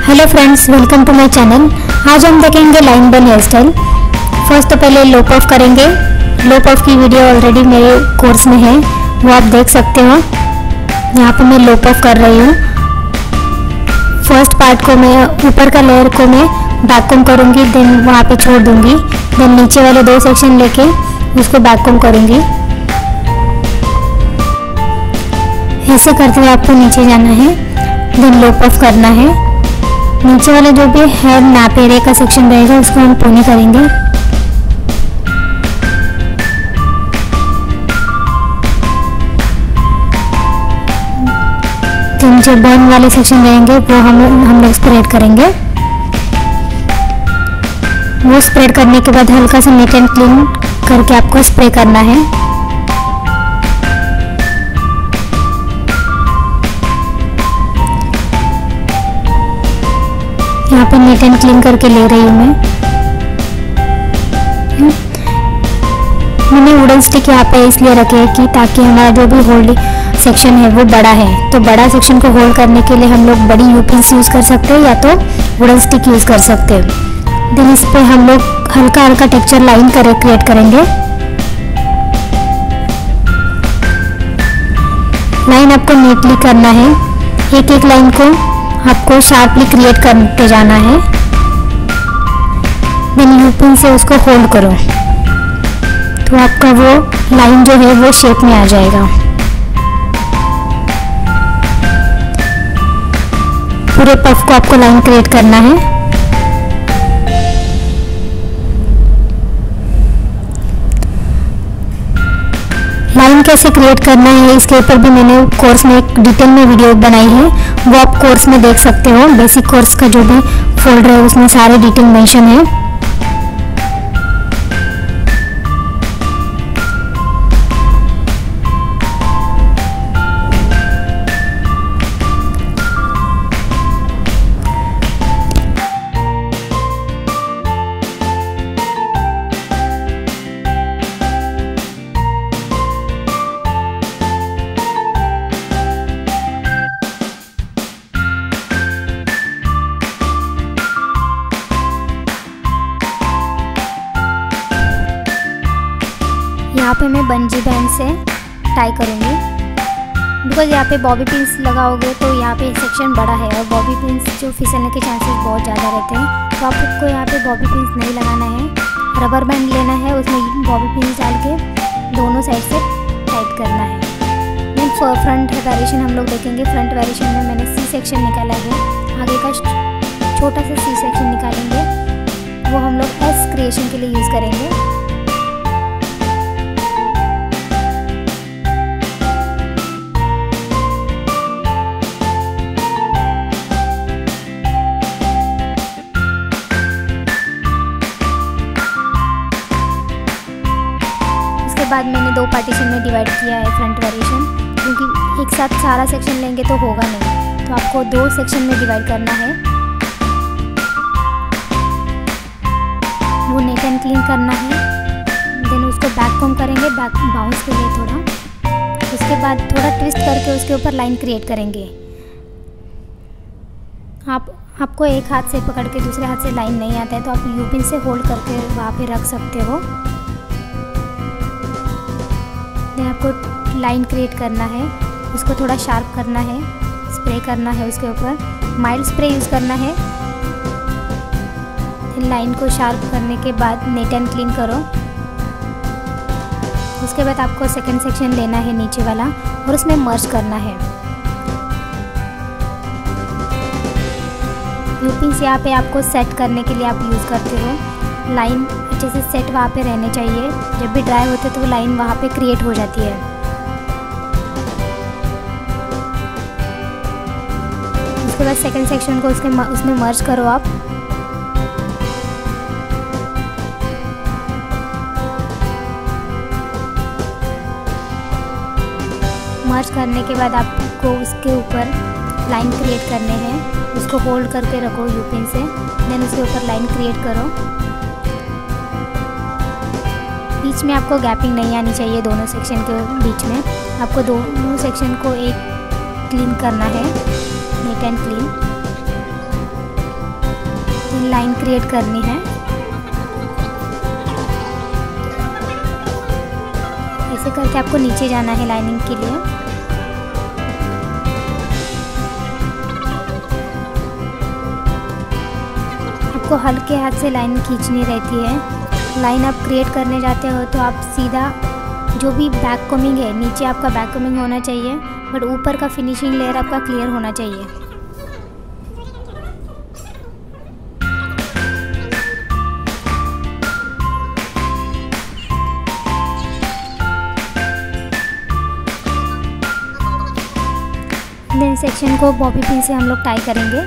Hello friends, welcome to my channel. आज हम देखेंगे लाइन बन हेयर स्टाइल। फर्स्ट तो पहले लो पफ करेंगे। लो पफ की वीडियो ऑलरेडी मेरे कोर्स में है, वो आप देख सकते हो। यहाँ पे मैं लो पफ कर रही हूँ। फर्स्ट पार्ट को मैं ऊपर का लेयर को मैं बैक कॉम्ब करूँगी, देन वहाँ पे छोड़ दूँगी। देन नीचे वाले दो सेक्शन लेके उसको बैक कॉम्ब करूँगी। ऐसे करते हुए आपको नीचे जाना है, देन लो पफ करना है। नीचे वाले जो भी हेयर नाप एरिया का सेक्शन रहेगा उसको हम पोनी करेंगे। तो जो बर्न वाले सेक्शन रहेंगे वो हम लोग स्प्रेड करेंगे। वो स्प्रेड करने के बाद हल्का सा नीट एंड क्लीन करके आपको स्प्रे करना है। यहाँ पर नीट एंड क्लीन करके ले रही हूँ मैंने वुडन स्टिक यहाँ पे इसलिए रखे है कि ताकि हमारा जो भी होल्ड सेक्शन है वो बड़ा है, तो बड़ा सेक्शन को होल्ड करने के लिए हम लोग बड़ी यूपिन्स यूज़ कर सकते हैं या तो वुडन स्टिक यूज़ कर सकते हैं। देन इस पर हम लोग हल्का हल्का टेक्सचर लाइन क्रिएट करेंगे। लाइन आपको नीटली करना है, एक एक लाइन को आपको शार्पली क्रिएट करते जाना है। देन यूपिन से उसको होल्ड करो तो आपका वो लाइन जो है वो शेप में आ जाएगा। पूरे पफ को आपको लाइन क्रिएट करना है। लाइन कैसे क्रिएट करना है इसके ऊपर भी मैंने कोर्स में एक डिटेल में वीडियो बनाई है, वो आप कोर्स में देख सकते हो। बेसिक कोर्स का जो भी फोल्डर है उसमें सारे डिटेल मेंशन है। यहाँ पे मैं बंजी बैंड से टाई करूँगी, बिकॉज यहाँ पे बॉबी पिन्स लगाओगे तो यहाँ पे सेक्शन बड़ा है और बॉबी पिन्स जो फिसलने के चांसेस बहुत ज़्यादा रहते हैं, तो आपको यहाँ पे बॉबी पिन्स नहीं लगाना है। रबर बैंड लेना है, उसमें बॉबी पिन्स डाल के दोनों साइड से टाइट करना है। देन फ्रंट वेरिएशन हम लोग देखेंगे। फ्रंट वेरिएशन में मैंने सी सेक्शन निकाला है, आगे का छोटा सा सी सेक्शन निकालेंगे, वो हम लोग एस क्रिएशन के लिए यूज़ करेंगे। बाद मैंने दो पार्टीशन में डिवाइड किया है फ्रंट वेरिएशन, क्योंकि एक साथ सारा सेक्शन लेंगे तो होगा नहीं, तो आपको दो सेक्शन में डिवाइड करना है। वो नीट एंड क्लीन करना है। देन उसको बैक कॉम्ब करेंगे, बैक बाउंस के लिए थोड़ा। उसके बाद थोड़ा ट्विस्ट करके उसके ऊपर लाइन क्रिएट करेंगे। आपको एक हाथ से पकड़ के दूसरे हाथ से लाइन नहीं आता है तो आप यूपिन से होल्ड करके वहाँ पे रख सकते हो। देन आपको लाइन क्रिएट करना है, उसको थोड़ा शार्प करना है, स्प्रे करना है उसके ऊपर, माइल्ड स्प्रे यूज़ करना है। लाइन को शार्प करने के बाद नीट एंड क्लीन करो। उसके बाद आपको सेकंड सेक्शन लेना है नीचे वाला और उसमें मर्ज करना है। यूपिन्स यहाँ पे आपको सेट करने के लिए आप यूज़ करते हो। लाइन अच्छे से सेट वहाँ पे रहने चाहिए, जब भी ड्राई होते तो वो लाइन वहाँ पे क्रिएट हो जाती है। उसके बाद सेकंड सेक्शन को उसमें मर्ज करो आप। मर्ज करने के बाद आपको उसके ऊपर लाइन क्रिएट करने हैं, उसको होल्ड करके रखो यूपिन से। देन उसके ऊपर लाइन क्रिएट करो। बीच में आपको गैपिंग नहीं आनी चाहिए, दोनों सेक्शन के बीच में आपको दोनों सेक्शन को एक क्लीन करना है, नीट एंड क्लीन। फिर लाइन क्रिएट करनी है। ऐसे करके आपको नीचे जाना है लाइनिंग के लिए। आपको हल्के हाथ से लाइन खींचनी रहती है। लाइन आप क्रिएट करने जाते हो तो आप सीधा जो भी बैक कॉमिंग है, नीचे आपका बैक कॉमिंग होना चाहिए, बट ऊपर का फिनिशिंग लेयर आपका क्लियर होना चाहिए। देन सेक्शन को बॉबी पिन से हम लोग टाई करेंगे।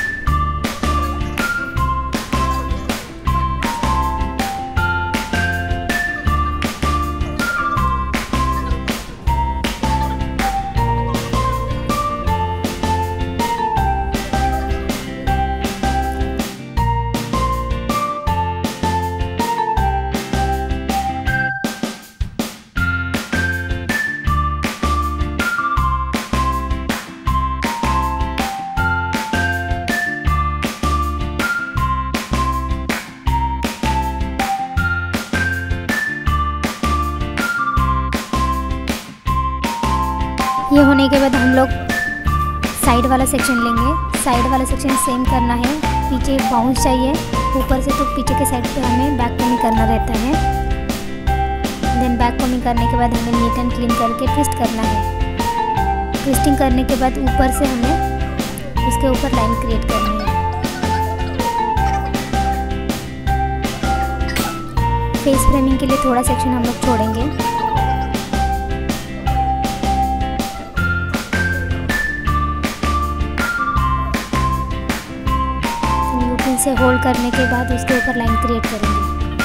ये होने के बाद हम लोग साइड वाला सेक्शन लेंगे। साइड वाला सेक्शन सेम करना है। पीछे बाउंस चाहिए ऊपर से, तो पीछे के साइड पे हमें बैक कॉमिंग करना रहता है। देन बैक कॉमिंग करने के बाद हमें नीट एंड क्लीन करके ट्विस्ट करना है। ट्विस्टिंग करने के बाद ऊपर से हमें उसके ऊपर लाइन क्रिएट करनी है। फेस फ्रेमिंग के लिए थोड़ा सेक्शन हम लोग छोड़ेंगे। से होल्ड करने के बाद उसके ऊपर लाइन क्रिएट करेंगे।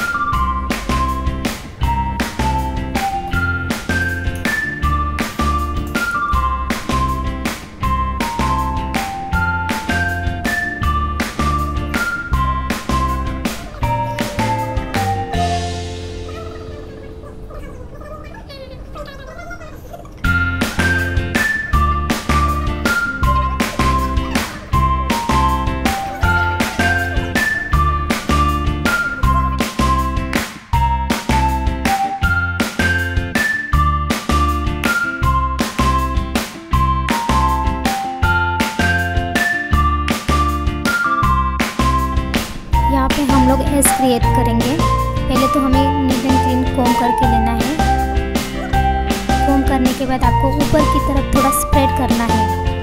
हम लोग एस क्रिएट करेंगे। पहले तो हमें नीट एंड क्लीन कोम करके लेना है। कोम करने के बाद आपको ऊपर की तरफ थोड़ा स्प्रेड करना है।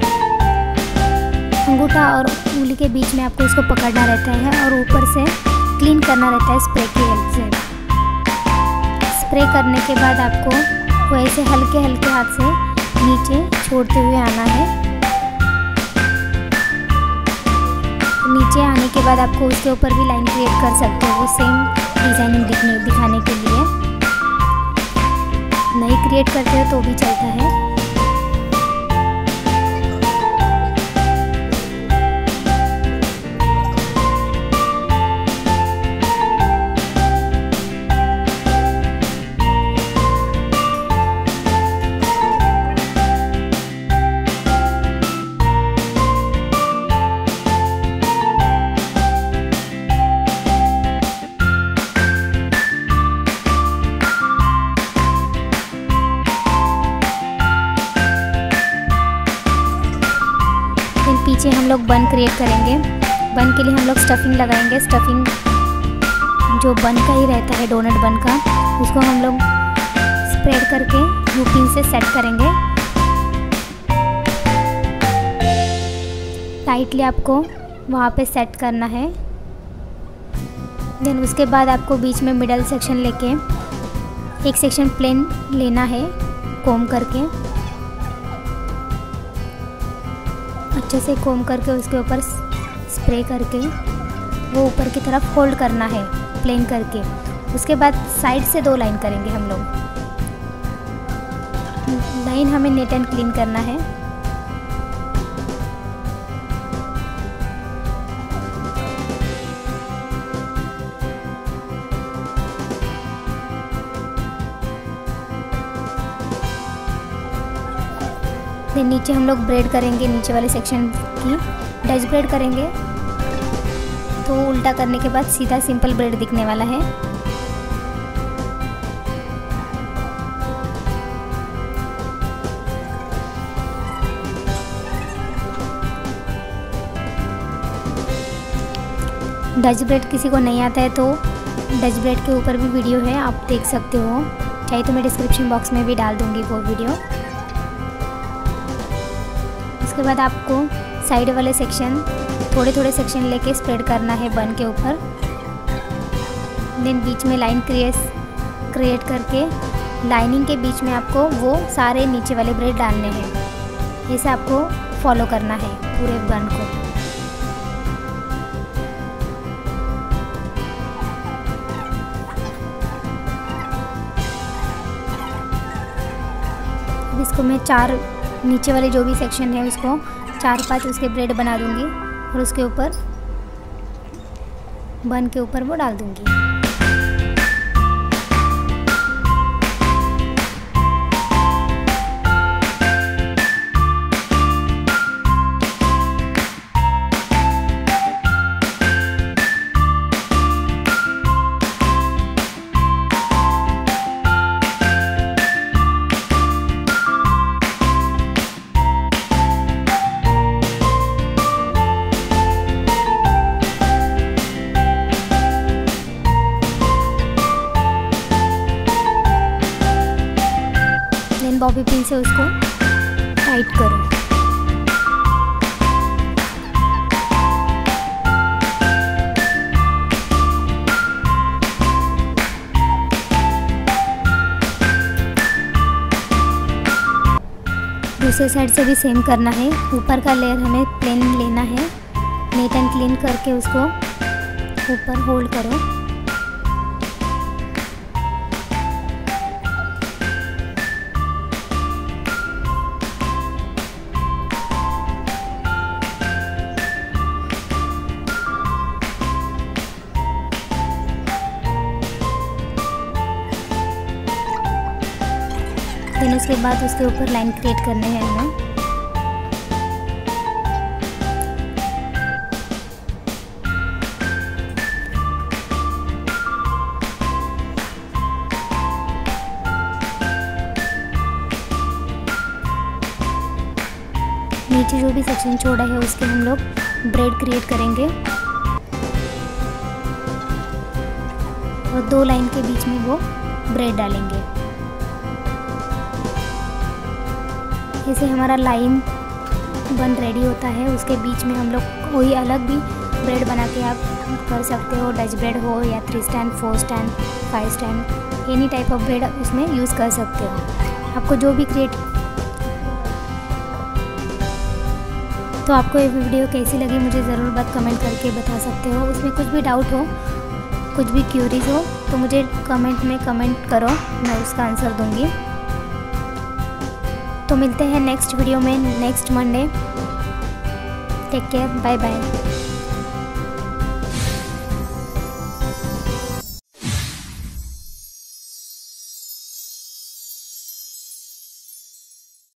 अंगूठा और उंगली के बीच में आपको इसको पकड़ना रहता है और ऊपर से क्लीन करना रहता है स्प्रे की हेल्प से। स्प्रे करने के बाद आपको वैसे हल्के हल्के हाथ से नीचे छोड़ते हुए आना है। नीचे आने के बाद आपको उसके ऊपर भी लाइन क्रिएट कर सकते हो, वो सेम डिज़ाइनिंग दिखाने के लिए। नहीं क्रिएट करते हो तो भी चलता है। पीछे हम लोग बन क्रिएट करेंगे। बन के लिए हम लोग स्टफिंग लगाएंगे। स्टफिंग जो बन का ही रहता है, डोनट बन का, उसको हम लोग स्प्रेड करके यूपिन से सेट करेंगे। टाइटली आपको वहाँ पे सेट करना है। देन उसके बाद आपको बीच में मिडल सेक्शन लेके एक सेक्शन प्लेन लेना है, कोम करके अच्छे से कोम करके उसके ऊपर स्प्रे करके वो ऊपर की तरफ होल्ड करना है प्लेन करके। उसके बाद साइड से 2 लाइन करेंगे हम लोग। लाइन हमें नीट एंड क्लीन करना है। देन नीचे हम लोग ब्रेड करेंगे, नीचे वाले सेक्शन की डच ब्रेड करेंगे। तो उल्टा करने के बाद सीधा सिंपल ब्रेड दिखने वाला है। डच ब्रेड किसी को नहीं आता है तो डच ब्रेड के ऊपर भी वीडियो है, आप देख सकते हो, चाहे तो मैं डिस्क्रिप्शन बॉक्स में भी डाल दूँगी वो वीडियो। उसके बाद आपको साइड वाले सेक्शन थोड़े थोड़े सेक्शन लेके स्प्रेड करना है बन के ऊपर। देन बीच में लाइन क्रिएट करके लाइनिंग के बीच में आपको वो सारे नीचे वाले ब्रेड डालने हैं। ऐसे आपको फॉलो करना है पूरे बन को। अब इसको मैं 4 नीचे वाले जो भी सेक्शन है उसको 4-5 उसके ब्रेड बना दूंगी और उसके ऊपर बन के ऊपर वो डाल दूंगी। बॉबी पिन से उसको टाइट करो। दूसरे साइड से भी सेम करना है। ऊपर का लेयर हमें प्लेन लेना है, नीट एंड क्लीन करके उसको ऊपर होल्ड करो। देन उसके बाद उसके ऊपर लाइन क्रिएट करने हैं हमें। नीचे जो भी सेक्शन छोड़ा है उसके हम लोग ब्रेड क्रिएट करेंगे और 2 लाइन के बीच में वो ब्रेड डालेंगे। ऐसे हमारा लाइन बन रेडी होता है। उसके बीच में हम लोग कोई अलग भी ब्रेड बना के आप कर सकते हो, डच ब्रेड हो या 3 stand 4 stand 5 stand, any type of braid उसमें यूज़ कर सकते हो। आपको जो भी क्रिएट। तो आपको ये वीडियो कैसी लगी मुझे ज़रूर बात कमेंट करके बता सकते हो। उसमें कुछ भी डाउट हो, कुछ भी क्यूरीज हो तो मुझे कमेंट में कमेंट करो, मैं उसका आंसर दूँगी। तो मिलते हैं नेक्स्ट वीडियो में next Monday. Take care, bye bye.